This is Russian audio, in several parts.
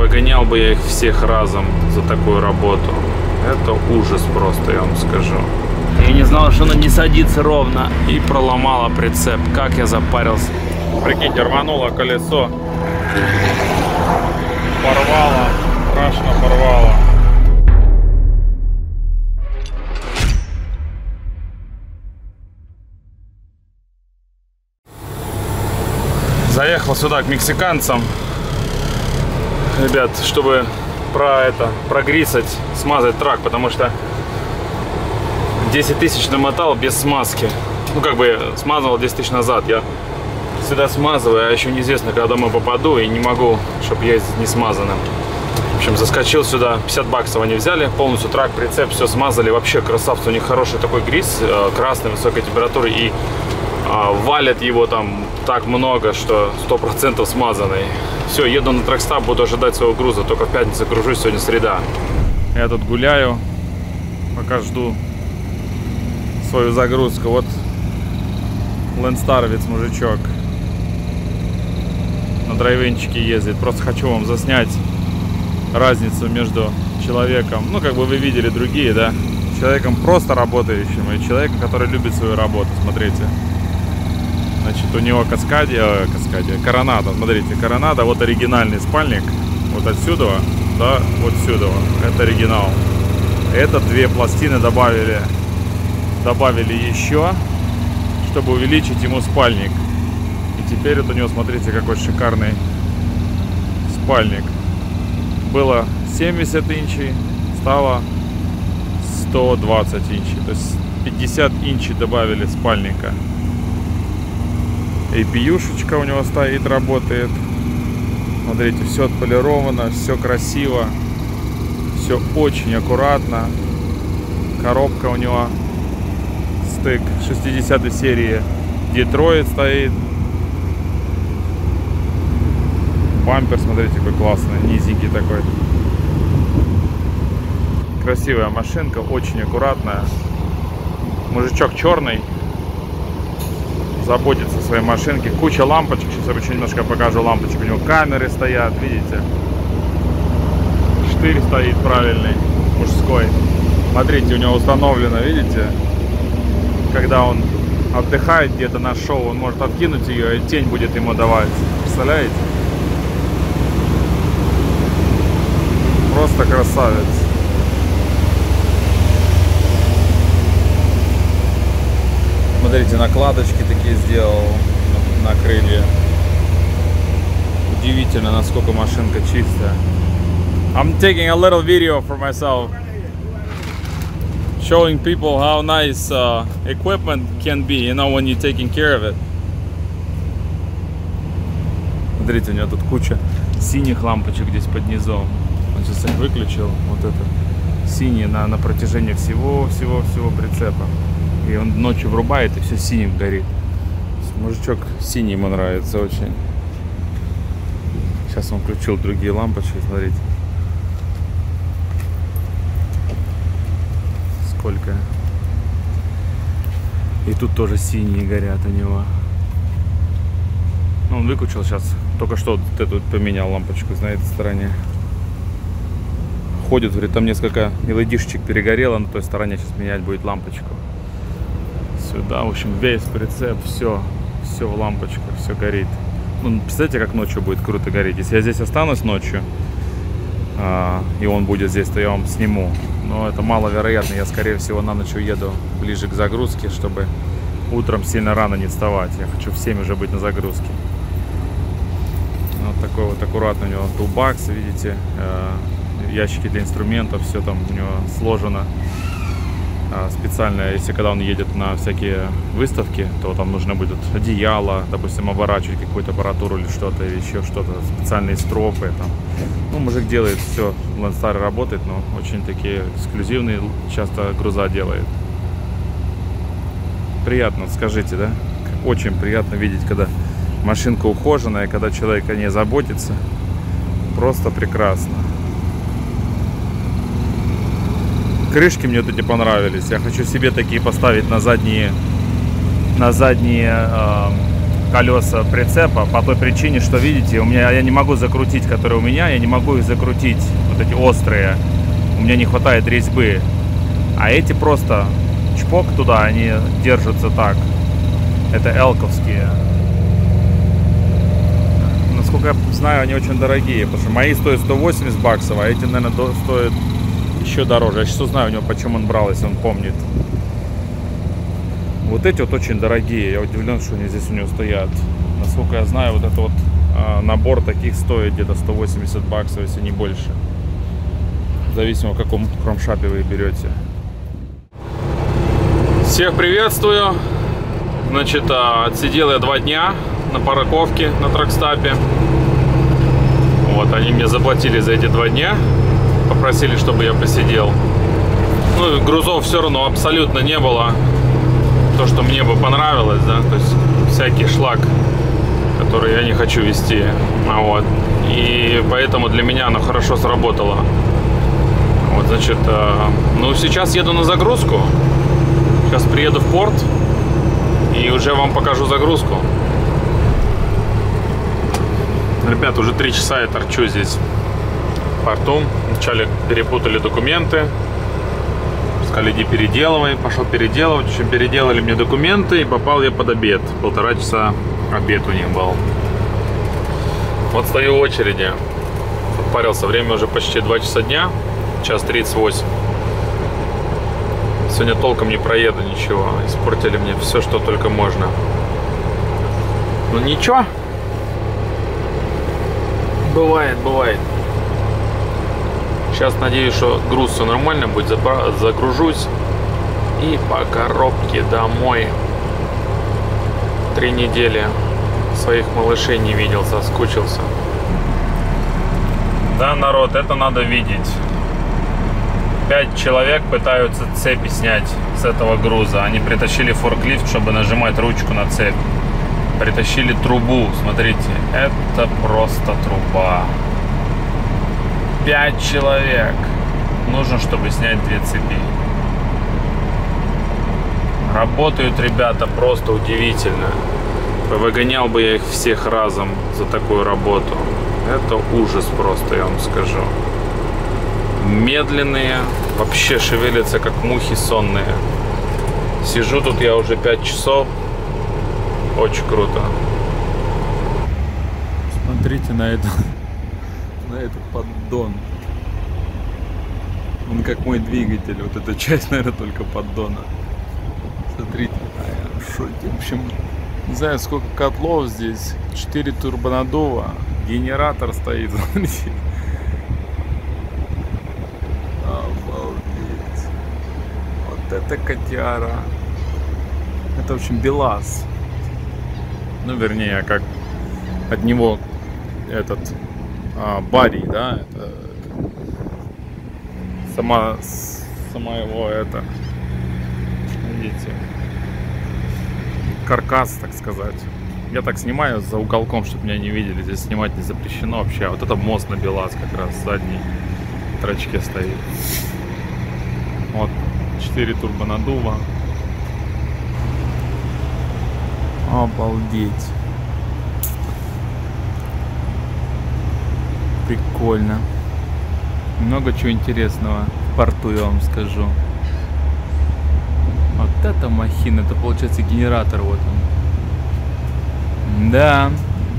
Погонял бы я их всех разом за такую работу. Это ужас просто, я вам скажу. Я не знал, что она не садится ровно. И проломала прицеп. Как я запарился. Прикиньте, рвануло колесо. Порвало. Страшно порвало. Заехал сюда к мексиканцам. Ребят, чтобы прогрисать, смазать трак, потому что 10 тысяч намотал без смазки. Ну, как бы смазывал 10 тысяч назад. Я всегда смазываю, а еще неизвестно, когда домой попаду, и не могу, чтобы ездить не смазанным. В общем, заскочил сюда, 50 баксов они взяли, полностью трак, прицеп, все смазали. Вообще красавцы, у них хороший такой гриз, красный, высокой температуры, и валят его там так много, что 100% смазанный. Все, еду на тракстап, буду ожидать своего груза. Только в пятницу гружусь, сегодня среда. Я тут гуляю, пока жду свою загрузку. Вот лэндстаровец, мужичок, на драйвенчике ездит. Просто хочу вам заснять разницу между человеком, ну, как бы вы видели другие, да, человеком просто работающим и человеком, который любит свою работу. Смотрите. Значит, у него Коронадо, смотрите, Коронадо, вот оригинальный спальник, вот отсюда, да, вот сюда, это оригинал. Это две пластины добавили еще, чтобы увеличить ему спальник. И теперь это у него, смотрите, какой шикарный спальник. Было 70 инчей, стало 120 инчей, то есть 50 инчей добавили спальника. APU-шечка у него стоит, работает. Смотрите, все отполировано, все красиво, все очень аккуратно. Коробка у него стык 60-й серии Детройт стоит. Бампер, смотрите, какой классный, низенький такой. Красивая машинка, очень аккуратная. Мужичок черный, заботится о своей машинке. Куча лампочек. Сейчас я еще немножко покажу лампочек. У него камеры стоят, видите? Штырь стоит правильный, мужской. Смотрите, у него установлено, видите? Когда он отдыхает где-то на шоу, он может откинуть ее, и тень будет ему давать. Представляете? Просто красавец. Смотрите, накладочки такие сделал на крылья. Удивительно, насколько машинка чистая. I'm taking a little video for myself, showing people how nice equipment can be, you know, when you're taking care of it. Смотрите, у него тут куча синих лампочек здесь под низом. Он сейчас их выключил. Вот это синие на протяжении всего прицепа. И он ночью врубает, и все синим горит. Мужичок синий ему нравится очень. Сейчас он включил другие лампочки, смотрите. Сколько. И тут тоже синие горят у него. Ну, он выключил сейчас. Только что вот эту поменял лампочку на этой стороне. Ходит, говорит, там несколько LED-шечек перегорело, на той стороне сейчас менять будет лампочку. Сюда, в общем, весь прицеп, все в лампочках, все горит. Ну, представляете, как ночью будет круто гореть. Если я здесь останусь ночью, и он будет здесь, то я вам сниму. Но это маловероятно. Я, скорее всего, на ночь уеду ближе к загрузке, чтобы утром сильно рано не вставать. Я хочу в 7 уже быть на загрузке. Вот такой вот аккуратный у него тулбакс, видите, ящики для инструментов, все там у него сложено. Специально, если когда он едет на всякие выставки, то там нужно будет одеяло, допустим, оборачивать какую-то аппаратуру или что-то, или еще что-то, специальные стропы там. Ну, мужик делает все, Landstar работает, но очень такие эксклюзивные часто груза делает. Приятно, скажите, да? Очень приятно видеть, когда машинка ухоженная, когда человек о ней заботится. Просто прекрасно. Крышки мне вот эти понравились. Я хочу себе такие поставить на задние колеса прицепа по той причине, что, видите, я не могу закрутить, которые у меня, я не могу их закрутить, вот эти острые. У меня не хватает резьбы. А эти просто чпок туда, они держатся так. Это элковские. Насколько я знаю, они очень дорогие, потому что мои стоят 180 баксов, а эти, наверное, стоят еще дороже. Я сейчас узнаю у него, почему он брал, если он помнит. Вот эти вот очень дорогие. Я удивлен, что они здесь у него стоят. Насколько я знаю, вот этот вот набор таких стоит где-то 180 баксов, если не больше. Зависимо, в каком кромшапе вы берете. Всех приветствую. Значит, отсидел я 2 дня на парковке на тракстапе. Вот, они мне заплатили за эти 2 дня. Попросили, чтобы я посидел. Ну, грузов все равно абсолютно не было. То, что мне бы понравилось, да, то есть всякий шлак, который я не хочу везти. Вот. И поэтому для меня оно хорошо сработало. Вот, значит, ну, сейчас еду на загрузку. Сейчас приеду в порт и уже вам покажу загрузку. Ребят, уже 3 часа я торчу здесь в порту. Вначале перепутали документы. Сказали, иди переделывай. Пошел переделывать. В общем, переделали мне документы и попал я под обед. 1,5 часа обед у них был. Вот стою в очереди. Парился. Время уже почти 2 часа дня. 1:38. Сегодня толком не проеду ничего. Испортили мне все, что только можно. Ну ничего. Бывает, бывает. Сейчас надеюсь, что груз все нормально будет. Загружусь. И по коробке домой. 3 недели своих малышей не видел, соскучился. Да, народ, это надо видеть. 5 человек пытаются цепи снять с этого груза. Они притащили форклифт, чтобы нажимать ручку на цепь. Притащили трубу, смотрите. Это просто труба. 5 человек нужно, чтобы снять 2 цепи. Работают ребята просто удивительно. Выгонял бы я их всех разом за такую работу. Это ужас просто, я вам скажу. Медленные, вообще шевелятся как мухи сонные. Сижу тут я уже 5 часов. Очень круто. Смотрите на этот поддон. Он как мой двигатель. Вот эта часть, наверное, только поддона. Смотрите. В общем, не знаю, сколько котлов здесь. 4 турбонаддува. Генератор стоит. Смотрите. Обалдеть. Вот это котяра. Это, в общем, БелАЗ. Ну, вернее, как от него этот Барри, да, это сама его это, видите, каркас, так сказать. Я так снимаю за уголком, чтобы меня не видели. Здесь снимать не запрещено вообще. А вот это мост на БелАЗ как раз в задней трачке стоит. Вот 4 турбонаддува. Обалдеть. Прикольно. Много чего интересного в порту, я вам скажу. Вот это махина, это получается генератор, вот он. Да.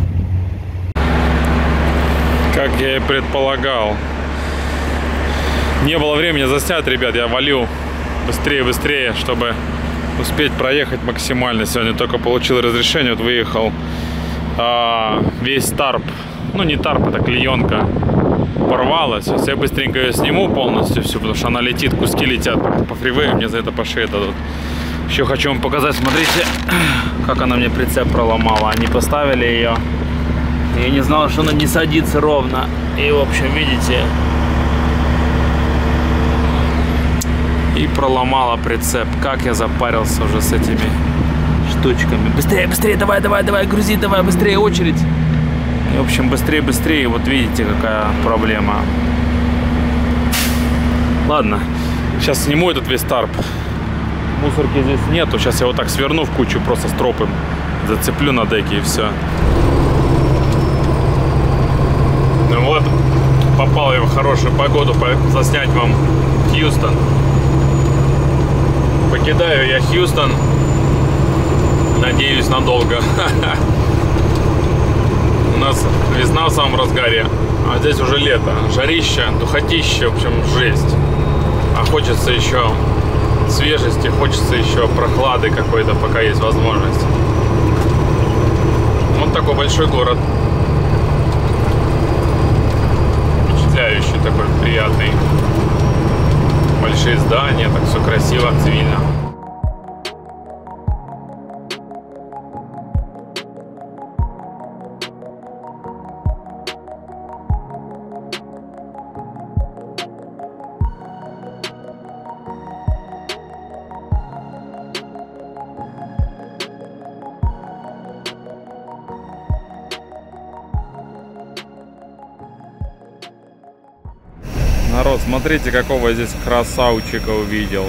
Как я и предполагал. Не было времени заснять, ребят, я валю быстрее, чтобы успеть проехать максимально. Сегодня только получил разрешение, вот выехал. Весь тарп, ну не тарп, это клеенка, порвалась. Сейчас я быстренько ее сниму полностью всю, потому что она летит, куски летят по фривею, мне за это по шее дадут. Еще хочу вам показать, смотрите, как она мне прицеп проломала. Они поставили ее, я не знал, что она не садится ровно. И, в общем, видите, и проломала прицеп. Как я запарился уже с этими штучками. Быстрее, давай, грузи, давай, быстрее, очередь. И, в общем, быстрее, вот видите, какая проблема. Ладно, сейчас сниму этот весь тарп. Мусорки здесь нету, сейчас я вот так сверну в кучу просто стропом Зацеплю на деке и все. Ну вот, попал я в хорошую погоду заснять вам Хьюстон. Покидаю я Хьюстон, надеюсь, надолго. У нас весна в самом разгаре, а здесь уже лето. Жарище, духотище, в общем, жесть. А хочется еще свежести, хочется еще прохлады какой-то, пока есть возможность. Вот такой большой город. Впечатляющий такой, приятный. Большие здания, так все красиво, цивильно. Народ, смотрите, какого я здесь красавчика увидел.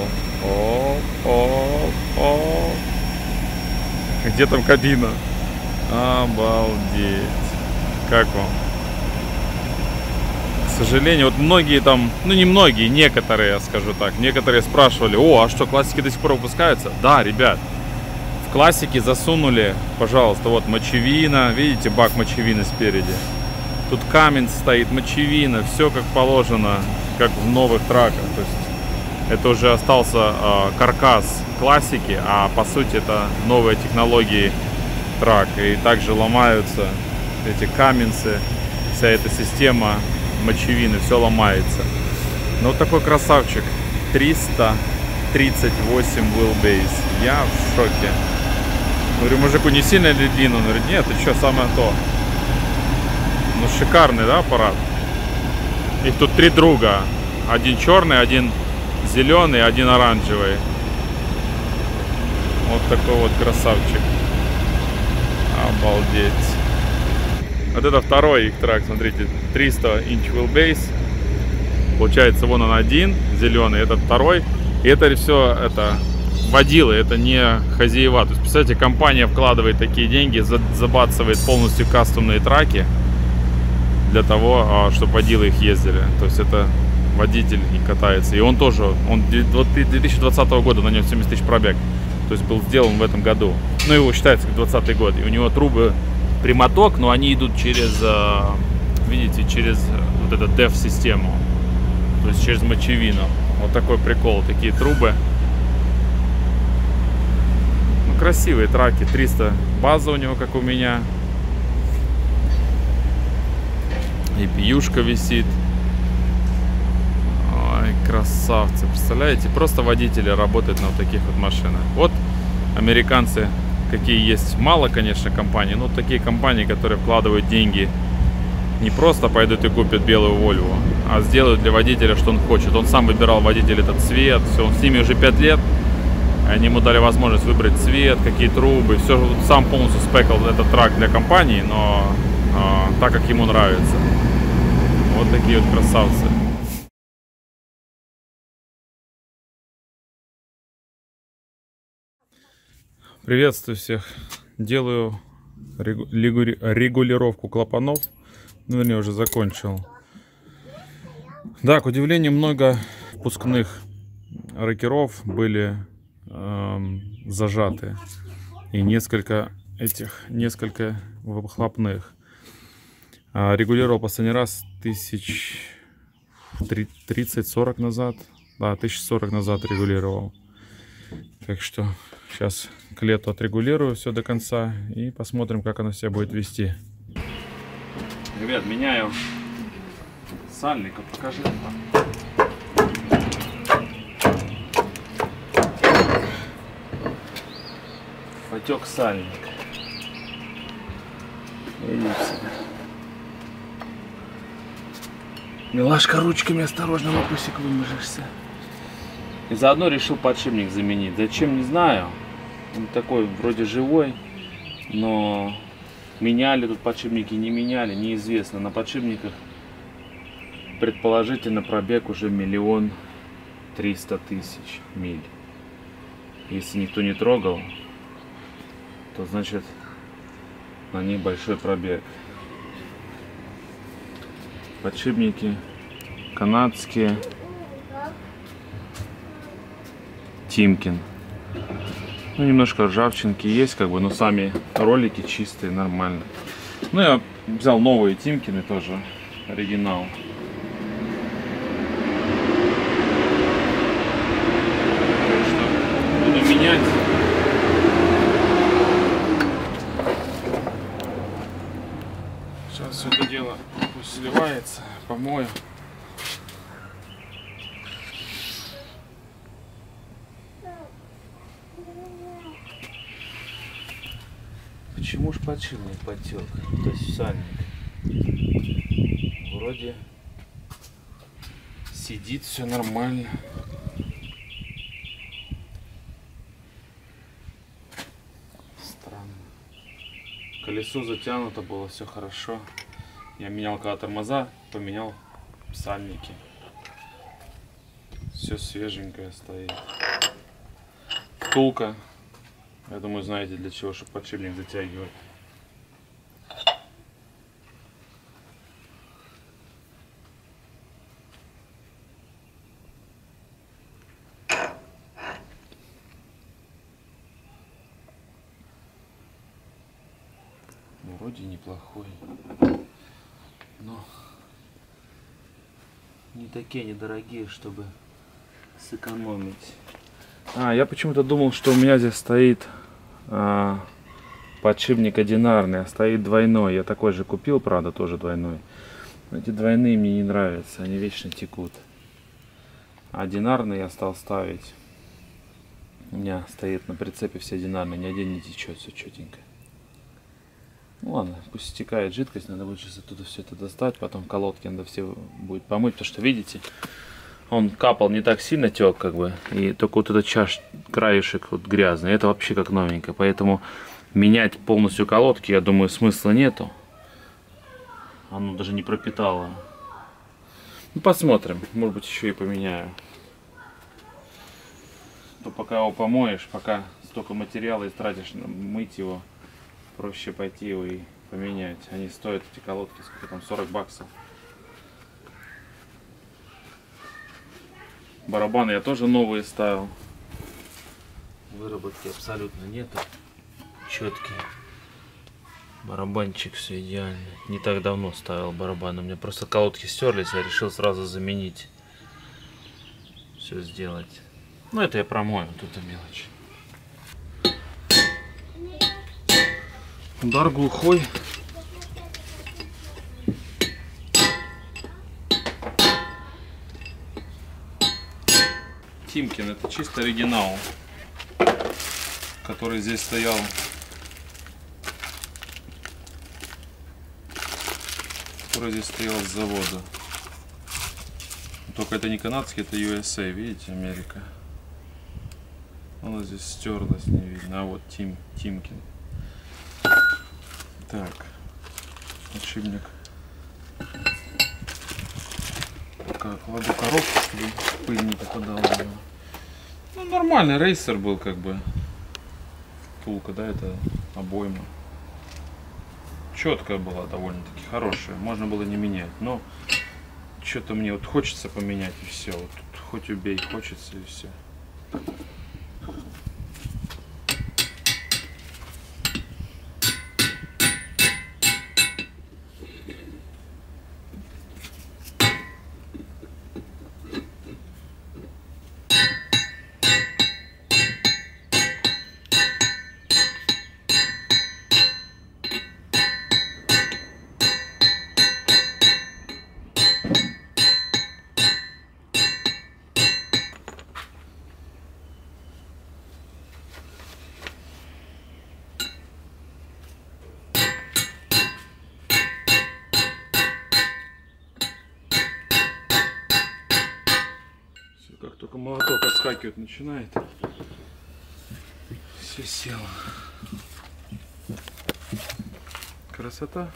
О. Где там кабина? Обалдеть. Как вам? К сожалению, вот многие там, ну не многие, некоторые, я скажу так, некоторые спрашивали: о, а что, классики до сих пор выпускаются? Да, ребят, в классики засунули, пожалуйста, вот мочевина, видите, бак мочевины спереди. Тут камень стоит, мочевина, все как положено, как в новых траках. То есть это уже остался каркас классики, а по сути это новые технологии трак. И также ломаются эти каменцы, вся эта система мочевины, все ломается. Но вот такой красавчик, 338 wheelbase. Я в шоке. Говорю, мужику, не сильно ли длинно? Он говорит, нет, ты что, самое то. Ну, шикарный, да, аппарат? Их тут три друга. Один черный, один зеленый, один оранжевый. Вот такой вот красавчик. Обалдеть. Вот это второй их трак, смотрите. 300 inch wheelbase. Получается, вон он один, зеленый, этот второй. И это все, это водилы, это не хозяева. То есть, представляете, компания вкладывает такие деньги, забацывает полностью кастомные траки для того, чтобы водилы их ездили. То есть это водитель и катается. И он тоже, он 2020 года, на нем 70 тысяч пробег. То есть был сделан в этом году. Ну, его считается как 2020 год. И у него трубы прямоток, но они идут через, видите, через вот эту DEF-систему. То есть через мочевину. Вот такой прикол, такие трубы. Ну, красивые траки. 300 база у него, как у меня. И пьюшка висит. Ой, красавцы. Представляете, просто водители работают на вот таких вот машинах. Вот американцы, какие есть. Мало, конечно, компаний, но такие компании, которые вкладывают деньги. Не просто пойдут и купят белую Volvo, а сделают для водителя, что он хочет. Он сам выбирал водитель этот цвет. Все, он с ними уже 5 лет. Они ему дали возможность выбрать цвет, какие трубы. Все, сам полностью спекал этот трак для компании, но так, как ему нравится. Вот такие вот красавцы. Приветствую всех. Делаю регулировку клапанов. Ну, вернее, уже закончил. Да, к удивлению, много впускных рокеров были зажаты. И несколько выхлопных. Регулировал последний раз 30-40 назад. Да, 1040 назад регулировал. Так что сейчас к лету отрегулирую все до конца и посмотрим, как оно себя будет вести. Ребят, меняю сальника. Покажи. Потек сальник. Милашка, ручками осторожно, лопусик выможешься. И заодно решил подшипник заменить. Зачем, не знаю. Он такой вроде живой, но меняли тут подшипники, не меняли, неизвестно. На подшипниках предположительно пробег уже 1 300 000 миль. Если никто не трогал, то значит на ней большой пробег. Подшипники канадские. Тимкин. Ну, немножко ржавчинки есть, как бы, но сами ролики чистые, нормально. Ну, я взял новые Тимкины тоже, оригинал. Так что буду менять. Сейчас все это дело пусть сливается, помою. Почему ж подшипник потек? То есть сальник. Вроде сидит все нормально. Странно. Колесо затянуто было, все хорошо. Я менял когда тормоза, поменял сальники. Все свеженькое стоит. Втулка. Я думаю, знаете для чего, чтобы подшипник затягивать. Вроде неплохой, но не такие недорогие, чтобы сэкономить. Я почему-то думал, что у меня здесь стоит подшипник одинарный, а стоит двойной. Я такой же купил, правда, тоже двойной. Но эти двойные мне не нравятся, они вечно текут. Одинарный я стал ставить. У меня стоит на прицепе все одинарные, ни один не течет, все четенько. Ну ладно, пусть стекает жидкость, надо будет сейчас оттуда все это достать, потом колодки надо все будет помыть, потому что, видите, он капал не так сильно, тек, как бы, и только вот этот краешек вот грязный, это вообще как новенькое, поэтому менять полностью колодки, я думаю, смысла нету. Оно даже не пропитало. Ну, посмотрим, может быть, еще и поменяю. То пока его помоешь, пока столько материала истратишь, мыть его, проще пойти его и поменять. Они стоят, эти колодки, сколько там, 40 баксов. Барабаны я тоже новые ставил. Выработки абсолютно нету. Четкие. Барабанчик все идеально. Не так давно ставил барабаны. У меня просто колодки стерлись, я решил сразу заменить. Все сделать. Ну это я промою, тут мелочь. Удар глухой. Тимкин, это чисто оригинал, который здесь стоял. Который здесь стоял с завода. Только это не канадский, это USA, видите, Америка. Она здесь стерлась, не видно. А вот Тимкин. Так, подшипник. Пока кладу коробку, чтобы пыль не попадала в него. Ну, нормальный рейсер был, как бы. Втулка, да, это обойма. Четкая была, довольно-таки хорошая. Можно было не менять, но что-то мне вот хочется поменять, и все. Вот тут хоть убей, хочется, и все. Как только молоток отскакивать начинает, все село. Красота.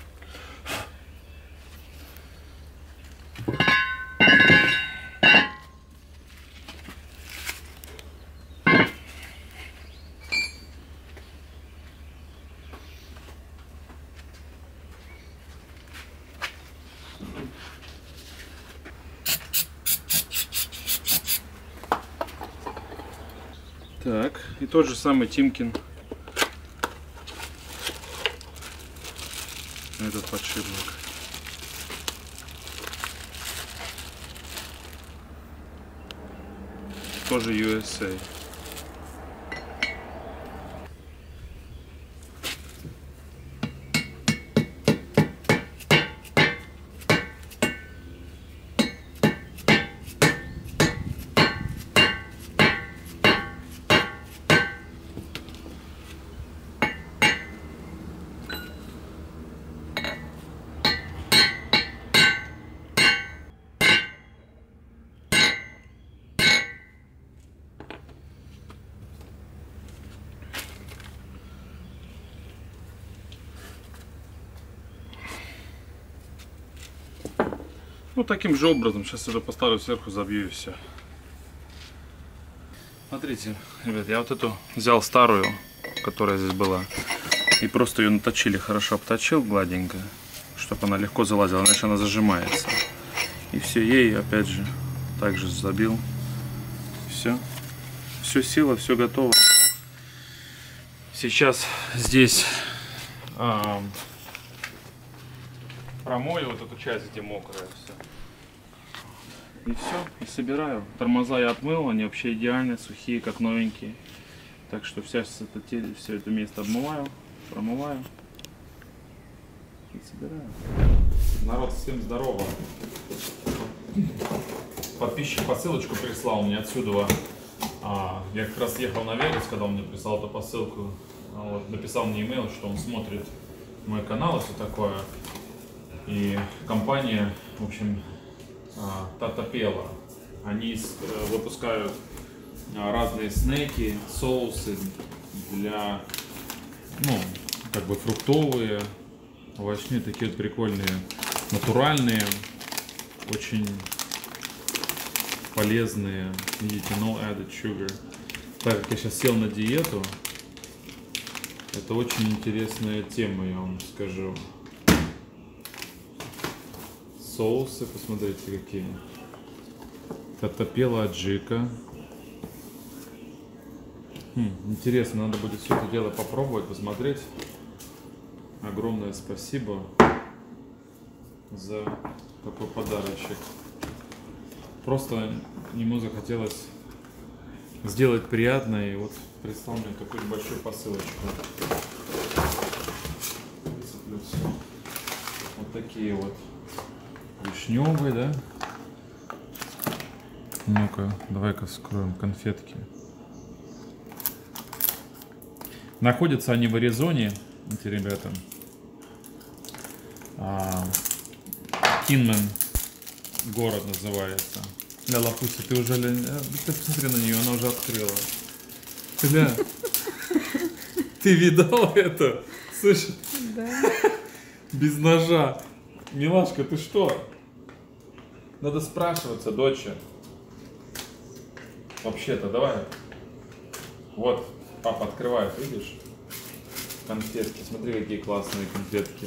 Так, и тот же самый Тимкин. Этот подшипник. Тоже USA. Ну, таким же образом. Сейчас сюда поставлю сверху, забью и все. Смотрите, ребят, я вот эту взял старую, которая здесь была, и просто ее наточили, хорошо обточил гладенько, чтобы она легко залазила, иначе она зажимается. И все, ей опять же также забил. Все, все сила, все готово. Сейчас здесь промою вот эту часть, где мокрая, все. И все, и собираю. Тормоза я отмыл, они вообще идеальные, сухие, как новенькие. Так что все это место обмываю, промываю и собираю. Народ, всем здорово. Подписчик посылочку прислал мне отсюда. Я как раз ехал на Вегас, когда он мне прислал эту посылку. Вот, написал мне имейл, что он смотрит мой канал и все такое. И компания, в общем, Татапела, они выпускают разные снеки, соусы для, ну, как бы фруктовые, овощные, такие вот прикольные, натуральные, очень полезные. Видите, no added sugar. Так как я сейчас сел на диету, это очень интересная тема, я вам скажу. Соусы, посмотрите какие. Татапела аджика. Интересно, надо будет все это дело попробовать, посмотреть. Огромное спасибо за такой подарочек. Просто ему захотелось сделать приятно, и вот прислал мне такую большую посылочку. Вот такие вот. Вишневый, да? Ну-ка, давай-ка вскроем конфетки. Находятся они в Аризоне, эти ребята. Кинмен город называется. Ляла, Пуся, ты уже... Ты посмотри на нее, она уже открыла. Ля, ты видал это? Слышь? Да. Без ножа. Милашка, ты что? Надо спрашиваться, доча. Вообще-то, давай. Вот, папа открывает, видишь? Конфетки. Смотри, какие классные конфетки.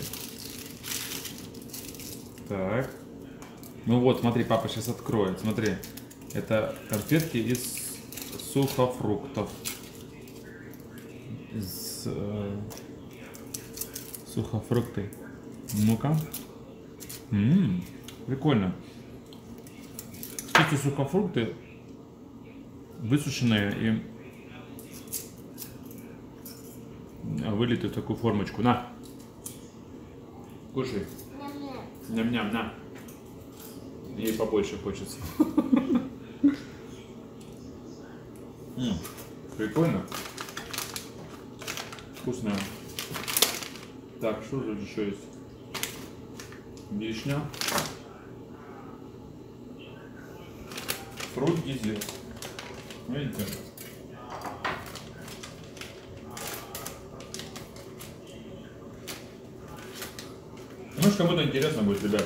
Так. Ну вот, смотри, папа сейчас откроет. Смотри. Это конфетки из сухофруктов. Из сухофрукты. Ну-ка. Прикольно. Эти сухофрукты высушенные и вылиты в такую формочку. На! Кушай. Ням-ням, на. Ей побольше хочется. Прикольно. Вкусно. Так, что тут еще есть? Вишня. Фрукт гизель. Видите? Может, кому-то интересно будет, ребят.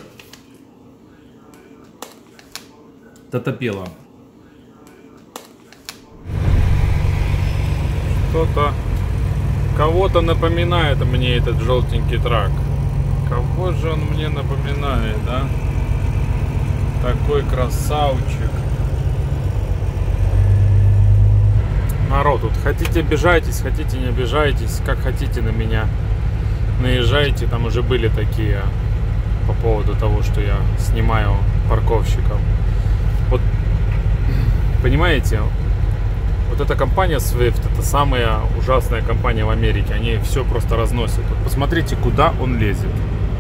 Татапела. Кто-то, кого-то напоминает мне этот желтенький трак. Кого же он мне напоминает, да? Такой красавчик. Народ, вот хотите обижайтесь, хотите не обижайтесь, как хотите на меня наезжайте. Там уже были такие по поводу того, что я снимаю парковщиков. Вот, понимаете, вот эта компания Swift, это самая ужасная компания в Америке. Они все просто разносят. Вот посмотрите, куда он лезет.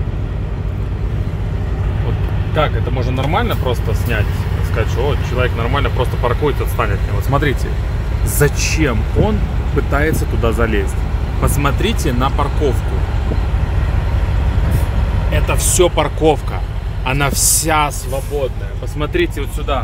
Вот как это можно нормально просто снять? Сказать, что вот, человек нормально просто паркует, отстанет от него. Вот смотрите, зачем он пытается туда залезть? Посмотрите на парковку. Это все парковка. Она вся свободная. Посмотрите вот сюда.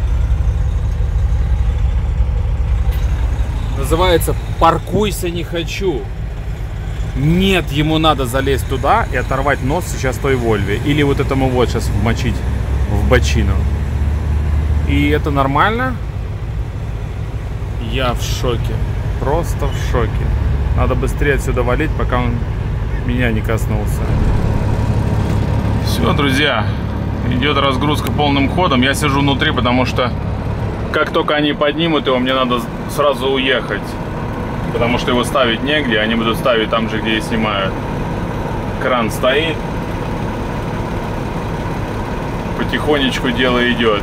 Называется «Паркуйся, не хочу». Нет, ему надо залезть туда и оторвать нос сейчас той Вольве. Или вот этому вот сейчас вмочить в бочину. И это нормально? Я в шоке. Просто в шоке. Надо быстрее отсюда валить, пока он меня не коснулся. Все, друзья. Идет разгрузка полным ходом. Я сижу внутри, потому что как только они поднимут его, мне надо сразу уехать. Потому что его ставить негде. Они будут ставить там же, где и снимают. Кран стоит. Потихонечку дело идет.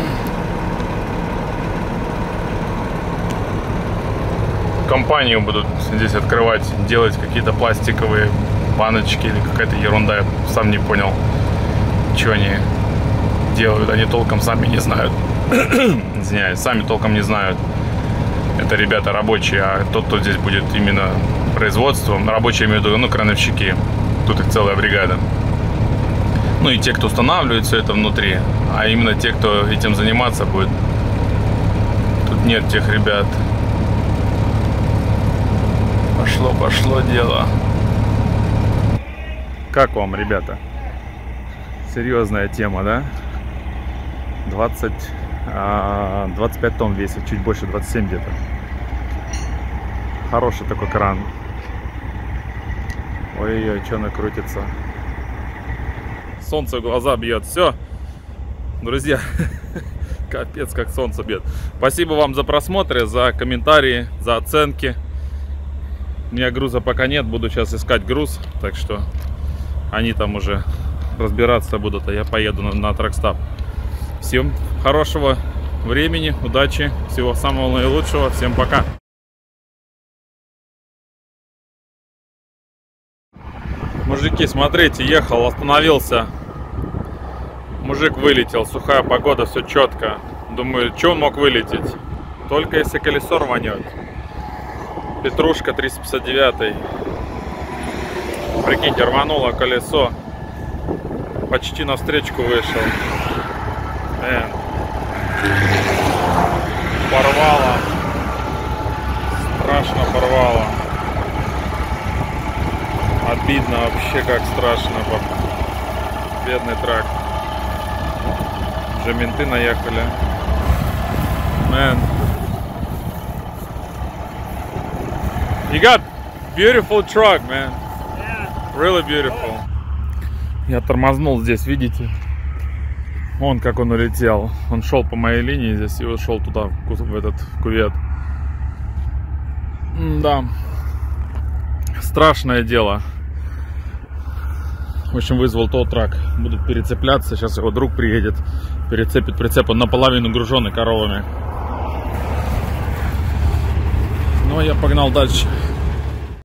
Компанию будут здесь открывать, делать какие-то пластиковые баночки или какая-то ерунда. Я сам не понял, что они делают. Они толком сами не знают. Извиняюсь, сами толком не знают. Это ребята рабочие, а тот, кто здесь будет именно производством, рабочие, имею в виду, ну, крановщики. Тут их целая бригада. Ну и те, кто устанавливает все это внутри. А именно те, кто этим заниматься будет. Тут нет тех ребят. Пошло дело. Как вам, ребята? Серьезная тема, да? 25 тонн весит, чуть больше 27 где-то. Хороший такой кран. Ой-ой-ой, что накрутится. Солнце в глаза бьет. Все, друзья, капец, как солнце бьет. Спасибо вам за просмотры, за комментарии, за оценки. У меня груза пока нет, буду сейчас искать груз, так что они там уже разбираться будут, а я поеду на тракстап. Всем хорошего времени, удачи, всего самого наилучшего, всем пока. Мужики, смотрите, ехал, остановился, мужик вылетел, сухая погода, все четко. Думаю, что он мог вылететь? Только если колесо рванет. Петрушка 359. Прикиньте, рвануло колесо. Почти на встречку вышел. Порвало. Страшно порвало. Обидно вообще, как страшно. Бедный трак. Уже менты наехали. Man. You got beautiful truck, man. Yeah. Really beautiful. Я тормознул здесь, видите? Вон как он улетел. Он шел по моей линии здесь и ушел туда, в этот кювет. Да. Страшное дело. В общем, вызвал тоу-трак. Будут перецепляться. Сейчас его друг приедет. Перецепит прицеп. Он наполовину груженный коровами. Ну, а я погнал дальше.